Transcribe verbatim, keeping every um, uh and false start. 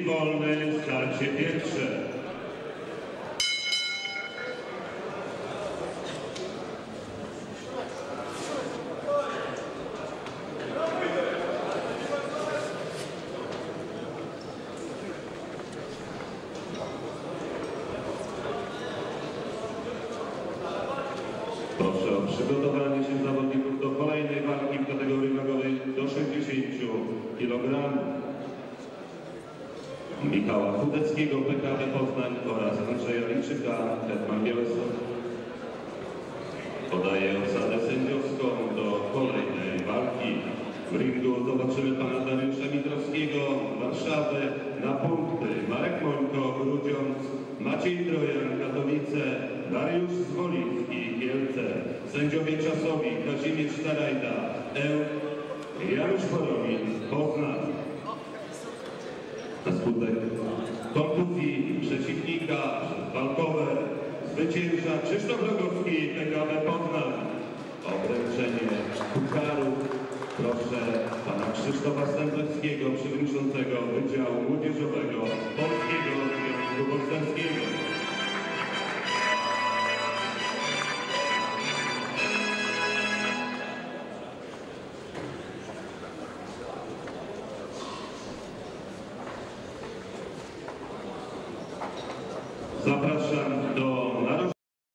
wolny w starcie pierwsze. Proszę o przygotowanie się zawodników do kolejnej walki w kategorii wagowej do sześćdziesięciu kilogramów. Michała Chudeckiego, P K B Poznań oraz Andrzeja Liczyka, Hetman Białystok. Podaje obsadę sędziowską do kolejnej walki. W ringu zobaczymy pana Dariusza Mitrowskiego, Warszawy, na punkty Marek Mońko, Grudziądz, Maciej Trojan, Katowice, Dariusz Zwoliński, Kielce, sędziowie czasowi Kazimierz Starajda, Eł, Janusz Porowin, Poznań. Na skutek kontuzji przeciwnika walkowe zwycięża Krzysztof Rogowski, P K B Poznań. O wręczenie pucharu proszę pana Krzysztofa Stępleckiego, przewodniczącego Wydziału Młodzieżowego Polskiego Związku Bokserskiego.